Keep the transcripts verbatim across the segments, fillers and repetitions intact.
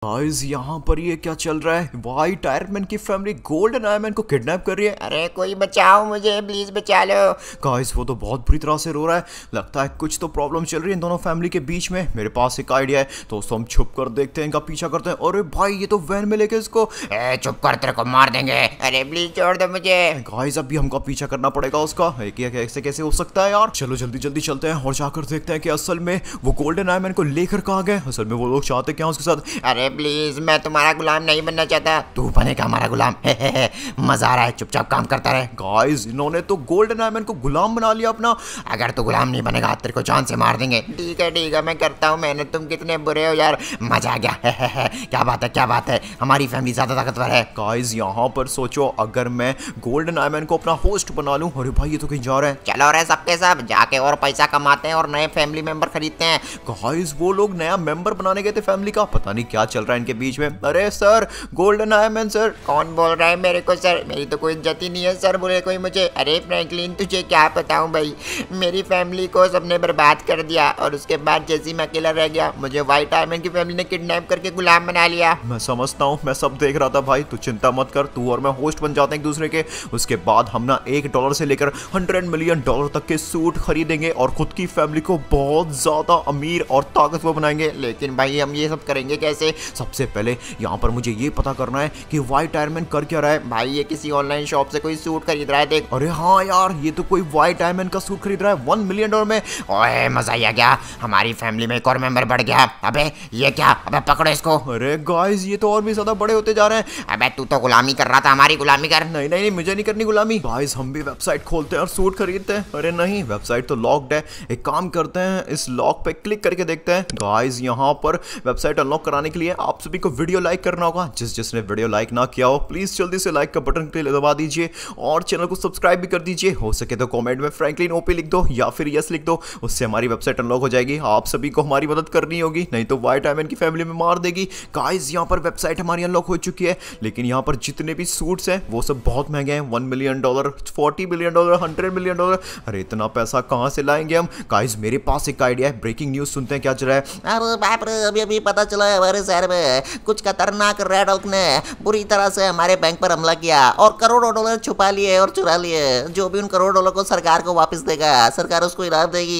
Guys यहाँ पर ये क्या चल रहा है? व्हाइट आयरन की फैमिली गोल्डन आयरन को किडनैप कर रही है। अरे कोई बचाओ मुझे, प्लीज बचा लो। गाइस वो तो बहुत बुरी तरह से रो रहा है, लगता है कुछ तो प्रॉब्लम चल रही है इन दोनों फैमिली के बीच में। मेरे पास एक आइडिया है दोस्तों, हम छुप कर देखते हैं, इनका पीछा करते हैं। अरे भाई ये तो वैन में लेके इसको। ए चुप कर, तेरे को मार देंगे। अरे प्लीज छोड़ दो मुझे। गाइस अभी हमको पीछा करना पड़ेगा उसका। एक कैसे कैसे हो सकता है यार। चलो जल्दी जल्दी चलते हैं और जाकर देखते हैं कि असल में वो गोल्डन आयरन को लेकर कहाँ गए। असल में वो लोग चाहते क्या उसके साथ। अरे प्लीज, मैं तुम्हारा गुलाम नहीं बनना चाहता। तू बनेगा हमारा गुलाम। हे हे हे, मजा आ रहा है, चुपचाप काम करता रहे। गाइस इन्होंने तो गोल्डन आयरन को गुलाम बना लिया अपना। अगर तू गुलाम नहीं बनेगा तेरे को जान से मार देंगे। ठीक है ठीक है, मैं करता हूँ मेहनत। तुम कितने बुरे हो यार, मजा आ गया। हे हे हे, क्या बात है क्या बात है, हमारी फैमिली ज्यादा ताकतवर है। गाइस यहाँ पर सोचो, अगर मैं गोल्डन आयरन को अपना होस्ट बना लूं। अरे भाई ये तो कहीं जा रहा है। चलो रे सबके सब जाके और पैसा कमाते हैं और नए फैमिली मेंबर खरीदते हैं। गाइस वो लोग नया मेंबर बनाने गए थे फैमिली का, पता नहीं क्या चल रहा है इनके बीच में। अरे सर गोल्डन आयरन सर। कौन बोल रहा है मेरे को सर? मेरी तो कोई इज्जत ही नहीं है सर बोले कोई मुझे। अरे फ्रैंकलिन तुझे क्या बताऊं भाई, मेरी फैमिली को सबने बर्बाद कर दिया और उसके बाद जैसे मैं अकेला रह गया, मुझे व्हाइट आयरन की फैमिली ने किडनैप करके गुलाम बना लिया। मैं समझता हूँ, मैं सब देख रहा था भाई, तू चिंता मत कर। तू और मैं होस्ट बन जाते हैं एक दूसरे के। उसके बाद हम ना एक डॉलर से लेकर हंड्रेड मिलियन डॉलर तक के सूट खरीदेंगे और खुद की फैमिली को बहुत ज्यादा अमीर और ताकतवर बनाएंगे। लेकिन भाई हम ये सब करेंगे कैसे? सबसे पहले यहाँ पर मुझे ये पता करना है कि व्हाइट आयरन कर क्या रहा है। भाई ये किसी ऑनलाइन शॉप से कोई सूट खरीद रहा है, देख। अरे हाँ यार, ये तो कोई व्हाइट आयरन का सूट खरीद रहा है वन मिलियन डॉलर में। ओए मजा ही आ गया, हमारी फैमिली में एक और मेंबर बढ़ गया। अबे ये क्या, अबे पकड़ो इसको। अरे गाइस ये तो और भी ज्यादा बड़े होते जा रहे हैं। अबे तू तो गुलामी कर रहा था, हमारी गुलामी कर। नहीं नहीं नहीं, मुझे नहीं करनी गुलामी। गाइस हम भी वेबसाइट खोलते हैं और सूट खरीदते हैं। अरे नहीं, वेबसाइट तो लॉक्ड है। एक काम करते हैं, इस लॉक पे क्लिक करके देखते हैं। गाइस यहाँ पर वेबसाइट अनलॉक कराने के लिए आप सभी को वीडियो लाइक करना होगा। जिस जिसने वीडियो लाइक ना किया हो प्लीज जल्दी से लाइक का बटन दबा दीजिए और चैनल को सब्सक्राइब भी कर दीजिए। हो सके तो कमेंट में फ्रैंकलिन ओपी लिख दो या फिर यस लिख दो, उससे हमारी वेबसाइट अनलॉक हो जाएगी। आप सभी को हमारी मदद करनी होगी, नहीं तो व्हाइट आयरन की फैमिली में मार देगी। गाइस यहाँ पर वेबसाइट हमारी अनलॉक हो चुकी है, लेकिन यहाँ पर जितने भी सूट्स हैं वो सब बहुत महंगे हैं। One million dollar, forty million dollar, hundred million dollar. अरे इतना पैसा कहाँ से लाएंगे हम? गाइस मेरे पास एक आइडिया है, ब्रेकिंग न्यूज सुनते हैं क्या चल रहा है। अरे बाप रे, अभी अभी पता चला है हमारे शहर में कुछ खतरनाक रेड हल्क ने बुरी तरह से हमारे बैंक पर हमला किया और करोड़ों डॉलर छुपा लिए और चुरा लिए। जो भी उन करोड़ डॉलर को सरकार को वापस देगा, सरकार उसको इनाम देगी।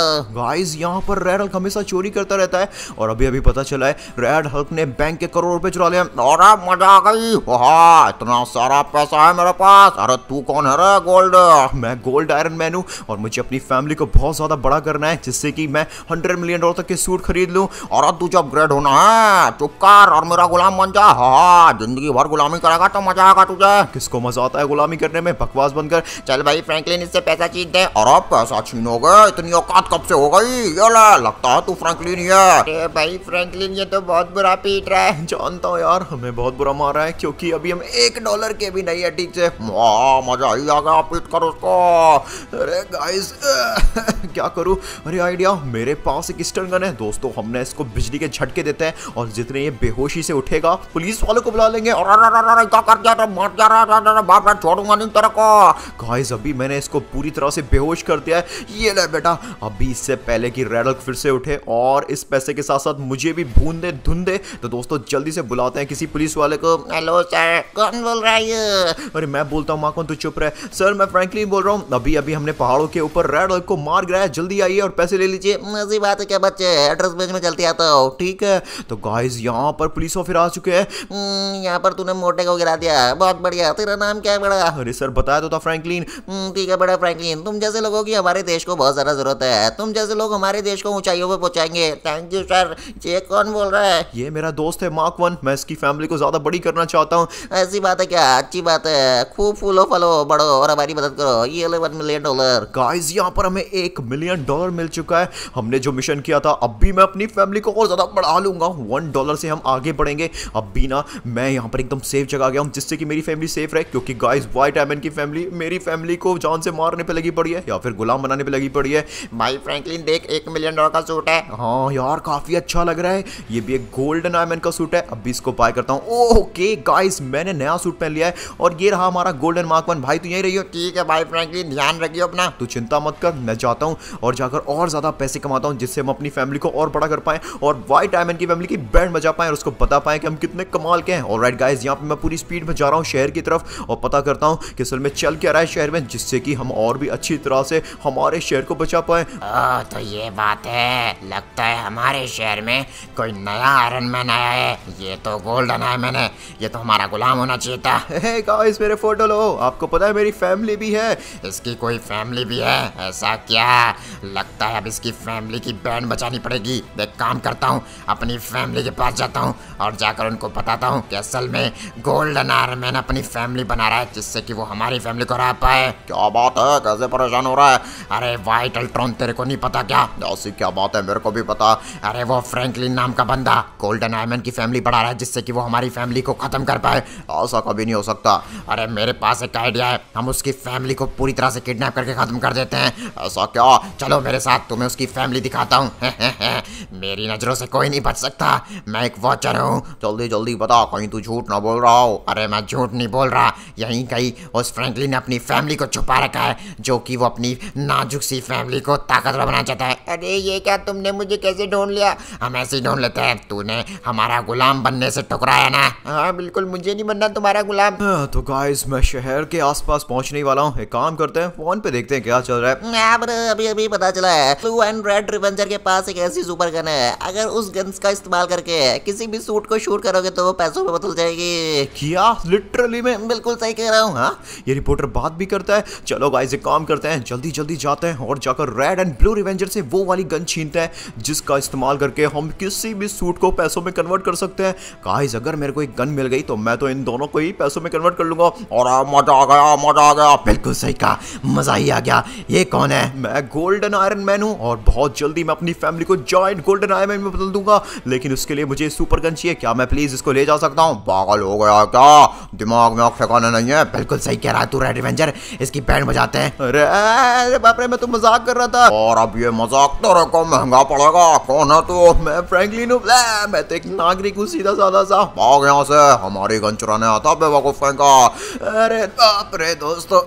गाइस यहाँ पर रेड हल्क हमेशा चोरी करता रहता है और अभी अभी पता चला है रेड हल्क ने बैंक के करोड़ रुपए चुरा लिया। अरे मजा आ गई, वाह इतना सारा पैसा है मेरे पास। अरे तू कौन है रे? गोल्ड। मैं गोल्ड आयरन मैन हूँ और मुझे अपनी फैमिली को बहुत ज्यादा बड़ा करना है, जिससे कि मैं हंड्रेड मिलियन डॉलर तक के सूट खरीद लूं। और तुझे अपग्रेड होना है, चुप कर और मेरा गुलाम बन जा। हाँ जिंदगी भर गुलामी करेगा तो मजा आएगा तुझे। किसको मजा आता है गुलामी करने में? बकवास बनकर। चल भाई फ्रैंकलिन इससे पैसा छीन दे। और अब पैसा छीनोगे? इतनी औकात कब से हो गई? ये ले, लगता है तू फ्रैंकलिन ही है। अरे भाई फ्रैंकलिन ये तो बहुत बुरा पीट रहा है। जानता हूँ यार, हमें बहुत बुरा मारा है क्योंकि अभी हम एक डॉलर के भी नहीं है ठीक से। मजा ही आ गया, पीट कर उसको। अरे गाइस क्या करूं? अरे आइडिया, मेरे पास एक स्टन गन है दोस्तों, हमने इसको बिजली के झटके देते हैं और जितने ये बेहोशी से उठेगा पुलिस वालों को बुला लेंगे। और क्या कर दिया? मर जा रहा, बाप रे छोड़ूंगा नहीं तेरे को। गाइस अभी मैंने इसको पूरी तरह से बेहोश कर दिया है। ये ले बेटा, अभी इससे पहले कि रेड हल्क फिर से उठे और इस पैसे के साथ साथ मुझे भी भून दे धुन दे, तो दोस्तों जल्दी से बुलाते हैं किसी पुलिस वाले को। हेलो सर, कौन बोल रहा है ये? अरे मैं बोलता हूँ माकन, तू चुप रहे। सर मैं फ्रैंकलिन बोल रहा हूँ, अभी अभी हमने पहाड़ों के ऊपर रेड हल्क को मार गिराया, जल्दी आइए और पैसे ले लीजिए। ऐसी बात है क्या बच्चे? एड्रेस भेज में जल्दी आता हो। ठीक है। तो गाइस यहाँ पर पुलिस ऑफिसर आ चुके हैं। यहाँ पर तूने मोटे को गिरा दिया, बहुत बढ़िया। तेरा नाम क्या है बड़ा? अरे सर बताया तो था फ्रैंकलिन। ठीक है बड़ा फ्रैंकलिन, तुम जैसे लोगों की हमारे देश को बहुत ज्यादा जरूरत है। तुम जैसे लोग हमारे देश को ऊंचाइयों पे पहुंचाएंगे। Thank you sir. ये कौन बोल रहा है? ये मेरा दोस्त है मार्क वन, मैं इसकी फैमिली को ज्यादा बड़ी करना चाहता हूँ। ऐसी बात है क्या? अच्छी बात है, खूब फूलो फलो बढ़ो और हमारी मदद करो। ये ले वन मिलियन डॉलर। गाइस यहाँ पर हमें एक मिलियन डॉलर मिल चुका है। हमने जो मिशन किया था, अब भी मैं अपनी फैमिली को और ज्यादा बढ़ा लूंगा। वन डॉलर से हम आगे बढ़ेंगे। अब भी ना मैं यहाँ पर एकदम सेफ जगह गया हूँ, जिससे कि मेरी फैमिली सेफ रहे, क्योंकि गाइस व्हाइट आयरन की फैमिली मेरी फैमिली को जान से मारने पे लगी पड़ी है या फिर गुलाम बनाने पे लगी पड़ी है। भाई फ्रैंकलिन देख, एक मिलियन डॉलर का सूट है। हाँ यार काफी अच्छा लग रहा है। ये भी एक गोल्डन आयरन का सूट है। अब भी इसको बाय करता हूँ। ओके गाइस, मैंने नया सूट पहन लिया है और ये रहा हमारा गोल्डन मार्क वन। भाई तू यही रहियो। ठीक है भाई फ्रैंकलिन, ध्यान रखियो अपना। तू चिंता मत कर, मैं जाता हूँ और जाकर और ज्यादा पैसे कमाता हूँ, जिससे हम अपनी फैमिली को और बड़ा कर पाए और व्हाइट आयरन की फैमिली की बैंड बैंड बजा पाए और उसको बता पाए कि हम कितने कमाल के हैं। ऑलराइट गाइस, यहाँ पे मैं पूरी स्पीड में जा रहा हूँ शहर की तरफ और पता करता हूँ कि असल में चल क्या रहा है शहर में, जिससे कि हम और भी अच्छी तरह से हमारे शहर को बचा पाए। ओह, तो ये बात है, लगता है हमारे शहर में कोई नया आयरन मैन आया है। ये तो गोल्डन आयरन मैन है, ये तो हमारा गुलाम होना चाहिए था। हे गाइस, मेरे फोटो लो, आपको पता है मेरी फैमिली भी है। इसकी कोई फैमिली भी है? ऐसा क्या? लगता है अब इसकी फैमिली की बैंड बचानी पड़ेगी। एक काम करता हूँ, अपनी फैमिली के पास जाता हूँ और जाकर उनको बताता हूँ कि असल में गोल्डन आयरन मैन अपनी फैमिली बना रहा है, जिससे कि वो हमारी फैमिली को हरा पाए। क्या बात है, कैसे परेशान हो रहा है? अरे व्हाइट अल्ट्रॉन, तेरे को नहीं पता क्या? ऐसी क्या बात है, मेरे को भी पता। अरे वो फ्रैंकलिन नाम का बंदा गोल्डन आयरन मैन की फैमिली बढ़ा रहा है, जिससे कि वो हमारी फैमिली को खत्म कर पाए। ऐसा कभी नहीं हो सकता। अरे मेरे पास एक आइडिया है, हम उसकी फैमिली को पूरी तरह से किडनैप करके खत्म कर देते हैं। ऐसा क्या? चलो मेरे साथ, तुम्हें उसकी फैमिली दिखाता हूँ। मेरी नजरों से कोई नहीं बच सकता, मैं एक वॉचर हूँ। जल्दी जल्दी बता, कहीं तू झूठ ना बोल रहा हो। अरे मैं झूठ नहीं बोल रहा, यहीं कहीं उस फ्रैंकलिन ने अपनी फैमिली को छुपा रखा है, जो कि वो अपनी नाजुक सी फैमिली को ताकतवर बनाना चाहता है। अरे ये क्या, तुमने मुझे कैसे ढूंढ लिया? हम ऐसे ही ढूंढ लेते हैं, तूने हमारा गुलाम बनने से टकराया ना। हाँ बिल्कुल, मुझे नहीं बनना तुम्हारा गुलाम। तो गाइस, मैं शहर के आसपास पहुंचने वाला हूँ। एक काम करते हैं, फोन पे देखते हैं क्या चल रहा है। अभी अभी पता चला है ब्लू एंड रेड रिवेंजर के पास एक ऐसी सुपर गन है, अगर उस गन्स का इस्तेमाल करके किसी भी सूट को शूट करोगे तो वो पैसों में बदल जाएगी। क्या? लिटरली में? बिल्कुल सही कह रहा हूँ। हाँ, ये रिपोर्टर बात भी करता है। चलो गाइस, एक काम करते हैं, जल्दी जल्दी जाते हैं और जाकर रेड एंड ब्लू रिवेंजर से वो वाली गन छीनते हैं जिसका इस्तेमाल करके हम किसी भी सूट को पैसों में कन्वर्ट कर सकते हैं। गाइस, अगर मेरे को एक गन मिल गई तो मैं तो इन दोनों को ही पैसों में कन्वर्ट कर लूंगा। और मजा आ गया, मजा आ गया। बिल्कुल सही कहा, मजा ही आ गया। ये कौन है? मैं गोल्डन आयरन मैन हूँ और बहुत जल्दी मैं अपनी फैमिली को जॉइंट गोल्डन आयरन मैन में बदल दूंगा, लेकिन उसके लिए मुझे सुपर गन चाहिए। क्या मैं प्लीज इसको ले जा सकता हूँ? पागल हो गया क्या? दिमाग में ठिकाना नहीं है। बिल्कुल सही कह रहा है तू रेड रिवेंजर, इसकी बैंड बजाते हैं। अरे अरे बाप रे, मैं तो मजाक कर रहा था। और अब ये मजाक तेरे को महंगा पड़ेगा। कौन है तू? मैं फ्रैंकलिन हूँ, मैं तो एक नागरिक हूँ, सीधा साधा सा। भाग यहाँ से, हमारी गन चुराने आता बेवकूफ का। अरे बाप रे दोस्तों,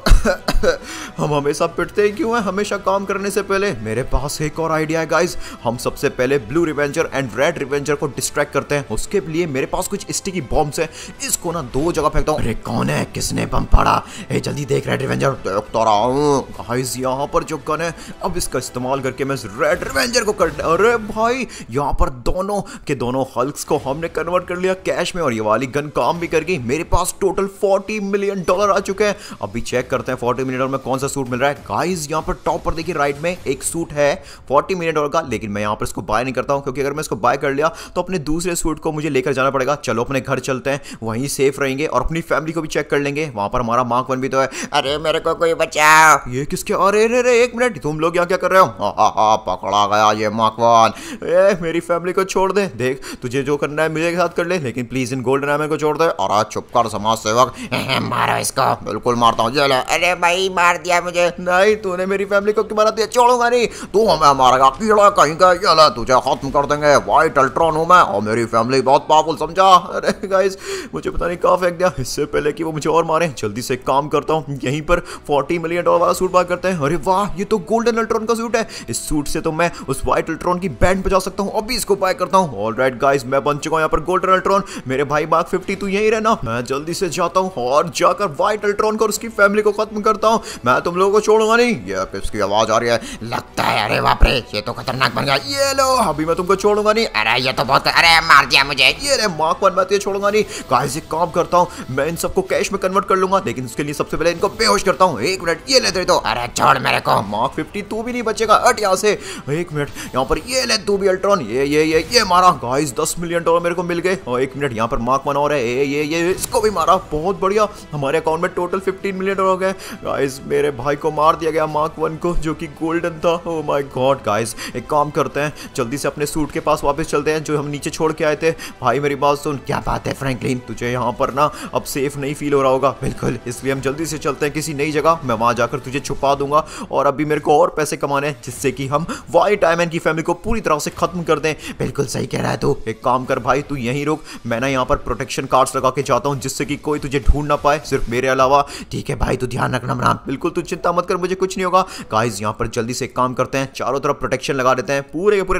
हम हमेशा पिटते ही क्यों हैं हमेशा काम करने से पहले? मेरे पास एक और आइडिया है गाइस। हम सबसे पहले blue revenger and red revenger को डिस्ट्रैक्ट करते हैं। उसके लिए मेरे पास कुछ स्टिकी बॉम्ब्स है, इसको ना दो जगह फेंकता हूँ। अरे कौन है, किसने बम फाड़ा? ए जल्दी देख रेड रिवेंजर। देखता रहा हूँ। गाइस, यहाँ पर जो गन है, अब इसका इस्तेमाल करके मैं रेड रिवेंजर को कर। अरे भाई, यहाँ पर दोनों के दोनों हल्क्स को हमने कन्वर्ट कर लिया कैश में और ये वाली गन काम भी कर गई। मेरे पास टोटल चालीस मिलियन डॉलर आ चुके हैं। अभी चेक करते हैं चालीस मिलियन डॉलर में कौन सा सूट मिल रहा है। गाइस, यहाँ पर टॉप पर देखिए राइट में एक सूट है चालीस मिलियन डॉलर का, लेकिन मैं यहाँ पर इसको बाय नहीं करता हूँ, क्योंकि अगर मैं इसको बाय कर लिया तो अपने दूसरे सूट को मुझे लेकर जाना पड़ेगा। चलो अपने घर चलते हैं, वहीं सेफ रहेंगे और अपनी फैमिली को भी चेक कर लेंगे। वहां पर हमारा मार्क वन भी तो है। अरे मेरे को कोई बचाओ। ये किसके? अरे रे रे, एक मिनट, तुम लोग यहाँ क्या कर रहे हो? हा, हा, हा, पकड़ा गया ये मार्क वन। ए, मेरी फैमिली को छोड़ दे। देख, तुझे जो करना है मेरे साथ कर ले, लेकिन प्लीज इन गोल्डन आयरन को छोड़ दे। और आज चुप कर समाज सेवक। मारो इसको। बिल्कुल मारता हूँ। अरे भाई, मार दिया मुझे। नहीं, तूने मेरी फैमिली को क्यों मारा? दिया छोड़ूंगा नहीं। तू हमें मारेगा कीड़ा कहीं का। ये तुझे खत्म कर देंगे। व्हाइट अल्ट्रॉन हूँ मैं और मेरी फैमिली बहुत पावरफुल, समझा? अरे गाइस, मुझे पता नहीं कहाँ फेंक दिया। इससे पहले कि वो मुझे और मारे, जल्दी से काम करता हूँ, यहीं पर चालीस मिलियन डॉलर वाला सूट बाय करते हैं। अरे वाह, ये तो गोल्डन अल्ट्रॉन का सूट है। इस सूट से तो मैं उस व्हाइट अल्ट्रॉन की बैंड बजा सकता हूँ। अभी इसको बाय करता हूँ। ऑलराइट गाइस, मैं बन चुका हूँ यहाँ पर गोल्डन अल्ट्रॉन। मेरे भाई मार्क फिफ्टी, तू यहीं रहना। मैं जल्दी से जाता हूँ और जाकर व्हाइट अल्ट्रॉन को और उसकी फैमिली को खत्म करता हूँ। मैं तुम लोगों को छोड़ूंगा नहीं। ये किसकी आवाज आ रही है? लगता है, अरे बाप रे, ये तो खतरनाक बन गया। ये लो, अभी मैं तुमको छोड़ूंगा नहीं। अरे ये तो बहुत, अरे मार दिया मुझे। ये रे मार्क वन, मैं तो छोड़ूंगा नहीं। गाइस, एक काम करता हूँ, मैं इन सबको कैश में कन्वर्ट कर लूंगा, लेकिन उसके लिए सबसे पहले इनको बेहोश करता हूँ। एक मिनट, ये ले दे दो। अरे छोड़ मेरे को। मार्क फिफ्टी, तू भी नहीं बचेगा, हट यहाँ से। एक मिनट, यहाँ पर ये ले तू भी अल्ट्रॉन। ये ये ये ये मारा। गाइस, दस मिलियन डॉलर मेरे को मिल गए। और एक मिनट, यहाँ पर मार्क वन और है। ये ये ये इसको भी मारा। बहुत बढ़िया, हमारे अकाउंट में टोटल पंद्रह मिलियन डॉलर हो गए। गाइस, मेरे भाई को मार दिया गया, मार्क वन को, जो कि गोल्डन था। Oh my God. गाइस, एक काम करते हैं, जल्दी से अपने सूट के पास वापस चलते हैं जो हम नीचे छोड़ के आए थे। भाई मेरी बात सुन। क्या बात है फ्रैंकलिन? तुझे यहाँ पर ना अब सेफ नहीं फील हो रहा होगा। बिल्कुल, इसलिए हम जल्दी से चलते हैं किसी नई जगह। मैं वहां जाकर तुझे छुपा दूंगा और अभी मेरे को और पैसे कमाने हैं, जिससे कि हम व्हाइट आयरन की फैमिली को पूरी तरह से खत्म कर दें। बिल्कुल सही कह रहा है तू। एक काम कर भाई, तू यहीं रुक, मैं ना यहाँ पर प्रोटेक्शन कार्ड्स लगा के जाता हूँ, जिससे कि कोई तुझे ढूंढ ना पाए, सिर्फ मेरे अलावा। ठीक है भाई, तू ध्यान रखना अपना। बिल्कुल, तू चिंता मत कर, मुझे कुछ नहीं होगा। गाइस, यहाँ पर जल्दी से एक काम करते हैं, चारों तरफ प्रोटेक्शन लगा देते हैं, पूरे के पूरे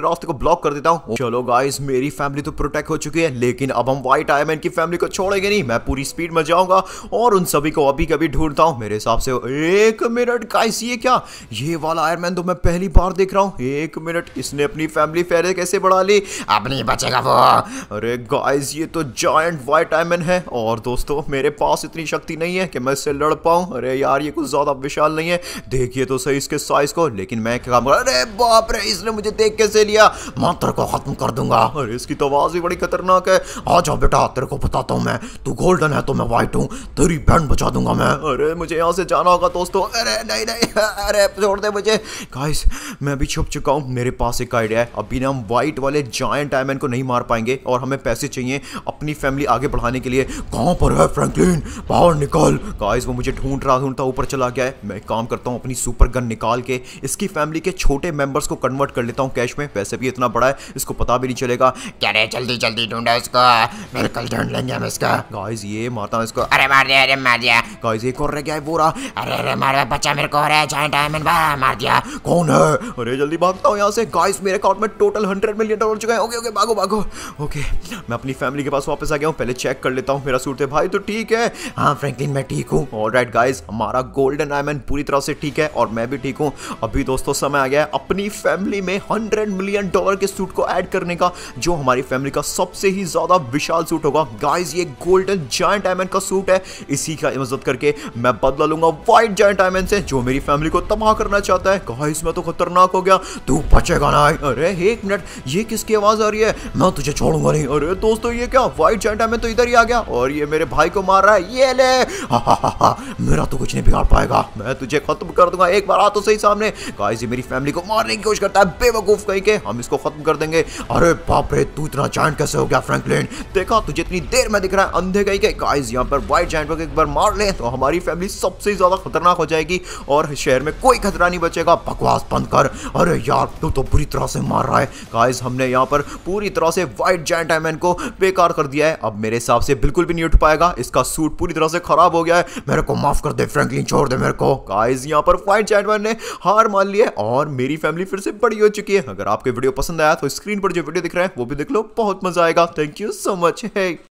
रास्ते को ब्लॉक कर देता हूँ। चलो गाइस, मेरी फैमिली तो प्रोटेक्ट हो चुकी है, लेकिन अब हम व्हाइट आयरमैन की फैमिली को छोड़ेंगे नहीं। मैं पूरी स्पीड में जाऊंगा और उन सभी को अभी कभी ढूंढता हूँ। मेरे हिसाब से एक मिनट गाइस, ये क्या, ये वाला आयरमैन तो मैं पहली बार देख रहा हूँ। एक मिनट, इसने अपनी फैमिली फेरे कैसे बढ़ा ली? अब नहीं बचेगा वो। अरे गाइस, ये तो जायंट व्हाइट आयरमैन है और दोस्तों मेरे पास इतनी शक्ति नहीं है कि मैं इससे लड़ पाऊं। अरे यार, ये कुछ ज्यादा विशाल नहीं है, देखिए तो सही इसके साइज को। लेकिन मैं क्या, अरे बाप रे, इसने मुझे देख कैसे लिया? मैं तेरे को खत्म कर दूंगा। अरे इसकी तो आवाज ही बड़ी खतरनाक है। आ जा बेटा, तेरे को बताता हूँ मैं, तू गोल्डन है तो मैं व्हाइट हूँ, तेरी बैंड बचा दूंगा मैं। अरे मुझे यहाँ से जाना होगा दोस्तों। अरे नहीं नहीं, अरे छोड़ दे मुझे। गाइस, मैं भी छुप चुका हूँ। मेरे पास एक आइडिया है। अभी ना हम व्हाइट वाले जायंट आयरमैन को नहीं मार पाएंगे और हमें पैसे चाहिए अपनी फैमिली आगे बढ़ाने के लिए। कहाँ पर है फ्रैंकलिन? बाहर निकल। गाइस, वो मुझे ढूंढ रहा ढूंढता ऊपर चला गया है। मैं काम करता हूँ, अपनी सुपर गन निकाल के इसकी फैमिली के छोटे मेंबर्स को कन्वर्ट कर लेता हूँ कैश में। पैसे भी इतना बड़ा है, इसको पता भी नहीं चलेगा। क्या रे, जल्दी जल्दी ढूंढो इसको, मेरे कल ढूंढ लेंगे हम इसका। गाइस, ये मारता हूँ इसको। अरे मार दिया, अरे मार दिया। गाइस, एक और रह गया है, वो रहा। अरे अरे मार बच्चा, मेरे को हो रहा है जायंट आयरमैन, बा मार दिया। कौन है? अरे जल्दी भागता हूँ यहाँ से। गाइस, मेरे अकाउंट में टोटल हंड्रेड मिलियन डॉलर चुके हैं। ओके ओके, भागो भागो। ओके, मैं अपनी फैमिली के पास वापस आ गया हूँ। पहले चेक कर लेता हूँ मेरा सूट है भाई तो ठीक है। हाँ फ्रैंकलिन, मैं ठीक हूँ। ऑलराइट गाइस, हमारा गोल्डन आयरमैन पूरी तरह से ठीक है और मैं भी ठीक हूँ। अभी दोस्तों समय आ गया है अपनी फैमिली में हंड्रेड मिलियन डॉलर के सूट को ऐड करने का, जो हमारी फैमिली का सबसे ही ज्यादा विशाल सूट होगा। गाइस, ये गोल्डन जायंट आयरमैन का सूट है, इसी का मदद करके मैं बदला लूंगा व्हाइट जायंट आयरमैन से, जो मेरी फैमिली को तबाह करना चाहता है। गाइस, मैं तो खतरनाक हो गया, तू बचेगा ना। अरे एक मिनट, ये किसकी आवाज आ रही है? मैं तुझे छोड़ूंगा नहीं। अरे दोस्तों, ये क्या, व्हाइट जायंट आयरमैन तो इधर ही आ गया और ये मेरे भाई को मार रहा है। ये ले, हा हा हा हा, मेरा तो कुछ नहीं बिगाड़ पाएगा, मैं तुझे खत्म कर दूंगा। एक बार आ तो सही सामने। गाइस, ये मेरी फैमिली को मारने की कोशिश करता है, बेवकूफ कहीं के। हम इसको खत्म कर देंगे। अरे बाप रे, तू इतना जायंट कैसे हो गया फ्रैंकलिन? देखा, तुझे इतनी देर में दिख रहा है, अंधे कहीं के। गाइस, यहाँ पर व्हाइट जायंट को एक बार मार ले तो हमारी फैमिली सबसे ज्यादा खतरनाक हो जाएगी और शहर में कोई खतरा नहीं बचेगा। बकवास बंद कर। अरे यार, तू तो पूरी तरह से मार रहा है। गाइस, हमने यहाँ पर पूरी तरह से व्हाइट जायंट आयरमैन को बेकार कर दिया है। अब मेरे हिसाब से बिल्कुल भी नहीं उठ पाएगा, इसका सूट पूरी तरह से खराब हो गया है। मेरे को माफ कर दे फ्रैंकलिन, छोड़ दे मेरे को। गाइस, यहाँ पर व्हाइट जायंट आयरमैन ने हार मान ली है और मेरी फैमिली फिर से बड़ी हो चुकी है। अगर आपको वीडियो पसंद आया तो स्क्रीन पर जो वीडियो दिख रहा है वो भी देख लो, बहुत मजा आएगा। Thank you so much. है